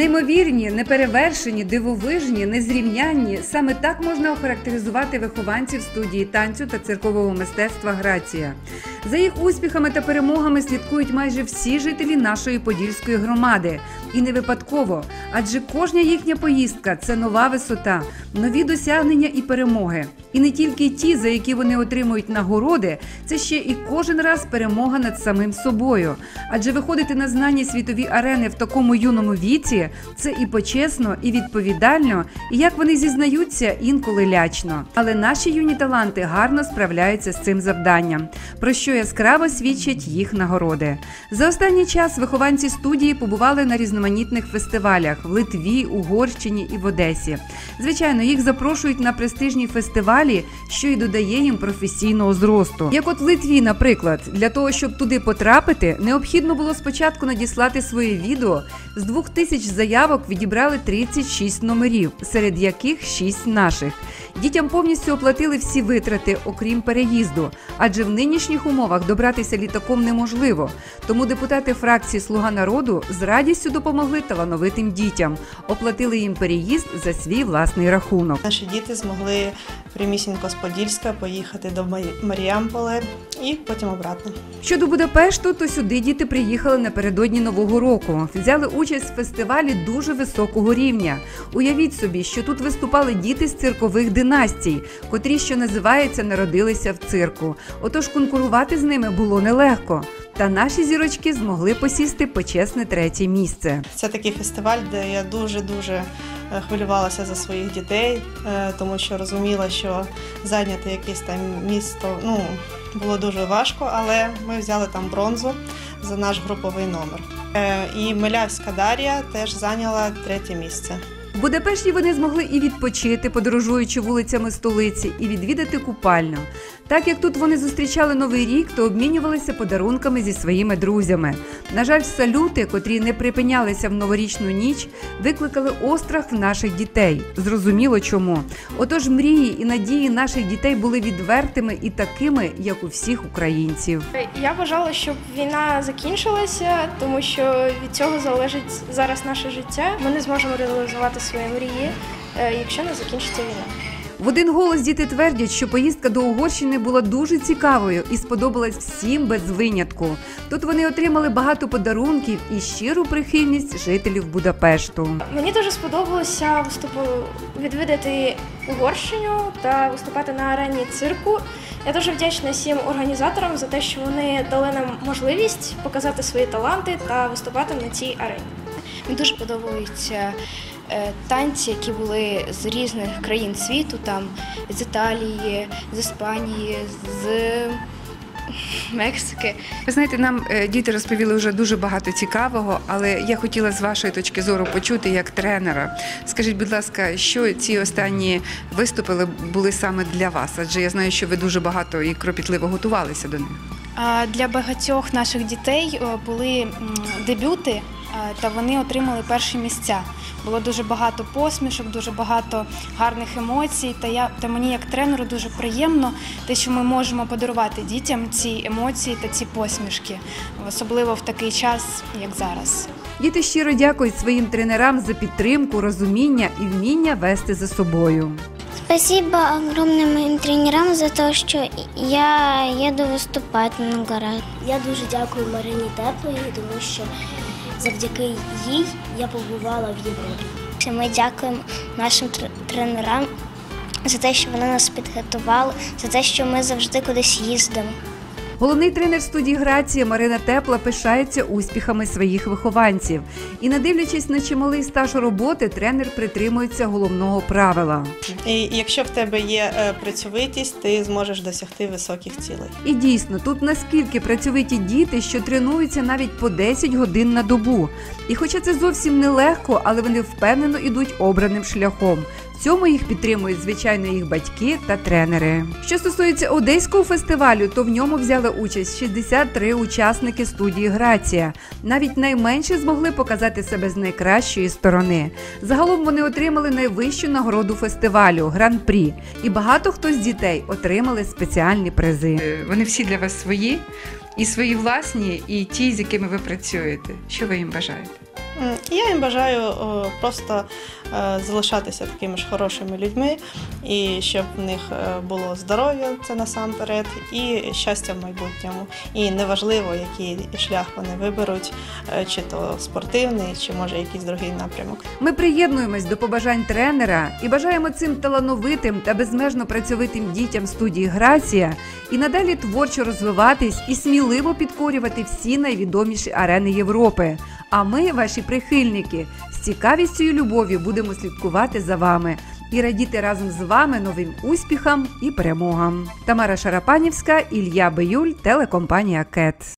Неймовірні, неперевершені, дивовижні, незрівнянні – саме так можна охарактеризувати вихованців студії танцю та циркового мистецтва «Грація». За їх успіхами та перемогами слідкують майже всі жителі нашої Подільської громади. І не випадково, адже кожна їхня поїздка – це нова висота, нові досягнення і перемоги. І не тільки ті, за які вони отримують нагороди, це ще і кожен раз перемога над самим собою. Адже виходити на знані світові арени в такому юному віці – це і почесно, і відповідально, і, як вони зізнаються, інколи лячно. Але наші юні таланти гарно справляються з цим завданням, про що яскраво свідчать їх нагороди. За останній час вихованці студії побували на різноманітних фестивалях в Литві, Угорщині і в Одесі. Звичайно, їх запрошують на престижні фестивалі, що й додає їм професійного зросту. Як от в Литві, наприклад, для того, щоб туди потрапити, необхідно було спочатку надіслати своє відео. З 2000 заявок відібрали 36 номерів, серед яких 6 наших. Дітям повністю оплатили всі витрати, окрім переїзду, адже в нинішніх умовах добратися літаком неможливо. Тому депутати фракції «Слуга народу» з радістю допомогли талановитим дітям, оплатили їм переїзд за свій власний рахунок. Наші діти змогли прямісінько з Подільська поїхати до Маріамполя і потім обратно. Щодо Будапешту, то сюди діти приїхали напередодні Нового року. Взяли участь в фестивалі дуже високого рівня. Уявіть собі, що тут виступали діти з циркових династій, котрі, що називається, народилися в цирку. Отож конкурувати з ними було нелегко. Та наші зірочки змогли посісти почесне 3-є місце. Це такий фестиваль, де я дуже хвилювалася за своїх дітей, тому що розуміла, що зайняти якесь там місто було дуже важко, але ми взяли там бронзу за наш груповий номер. І Милявська Дар'я теж зайняла 3-є місце. В Будапешті вони змогли і відпочити, подорожуючи вулицями столиці, і відвідати купальню. Так як тут вони зустрічали Новий рік, то обмінювалися подарунками зі своїми друзями. На жаль, салюти, котрі не припинялися в новорічну ніч, викликали острах в наших дітей. Зрозуміло чому. Отож мрії і надії наших дітей були відвертими і такими, як у всіх українців. Я бажала, щоб війна закінчилася, тому що від цього залежить зараз наше життя. Ми не зможемо реалізувати свої мрії, якщо не закінчиться війна. В один голос діти твердять, що поїздка до Угорщини була дуже цікавою і сподобалась всім без винятку. Тут вони отримали багато подарунків і щиру прихильність жителів Будапешту. Мені дуже сподобалося відвідати Угорщину та виступати на арені цирку. Я дуже вдячна всім організаторам за те, що вони дали нам можливість показати свої таланти та виступати на цій арені. Мені дуже подобаються танці, які були з різних країн світу, там з Італії, з Іспанії, з Мексики. Ви знаєте, нам діти розповіли вже дуже багато цікавого, але я хотіла з вашої точки зору почути як тренера. Скажіть, будь ласка, що ці останні виступи були саме для вас? Адже я знаю, що ви дуже багато і кропітливо готувалися до них. Для багатьох наших дітей були дебюти, та вони отримали 1-ші місця. Було дуже багато посмішок, дуже багато гарних емоцій, та мені як тренеру дуже приємно те, що ми можемо подарувати дітям ці емоції та ці посмішки, особливо в такий час, як зараз. Діти щиро дякують своїм тренерам за підтримку, розуміння і вміння вести за собою. Спасибо огромным моим тренерам за то, що я еду виступати на город. Я дуже дякую Марині Теплої, тому що завдяки їй я побувала в Європі. Ми дякуємо нашим тренерам за те, що вони нас підготували, за те, що ми завжди кудись їздимо. Головний тренер студії «Грація» Марина Тепла пишається успіхами своїх вихованців. І не дивлячись на чималий стаж роботи, тренер притримується головного правила. І якщо в тебе є працьовитість, ти зможеш досягти високих цілей. І дійсно, тут наскільки працьовиті діти, що тренуються навіть по 10 годин на добу. І хоча це зовсім нелегко, але вони впевнено йдуть обраним шляхом. В цьому їх підтримують, звичайно, їх батьки та тренери. Що стосується Одеського фестивалю, то в ньому взяли участь 63 учасники студії «Грація». Навіть найменші змогли показати себе з найкращої сторони. Загалом вони отримали найвищу нагороду фестивалю – гран-прі. І багато хто з дітей отримали спеціальні призи. Вони всі для вас свої? І свої власні, і ті, з якими ви працюєте. Що ви їм бажаєте? Я їм бажаю просто залишатися такими ж хорошими людьми, і щоб в них було здоров'я, це насамперед, і щастя в майбутньому. І неважливо, який шлях вони виберуть, чи то спортивний, чи може якийсь другий напрямок. Ми приєднуємось до побажань тренера і бажаємо цим талановитим та безмежно працьовитим дітям студії «Грація» і надалі творчо розвиватись і сміливо підкорювати всі найвідоміші арени Європи. А ми, ваші прихильники, з цікавістю і любов'ю будемо слідкувати за вами і радіти разом з вами новим успіхам і перемогам. Тамара Шарапанівська, Ілля Биюль, телекомпанія «КЕТ».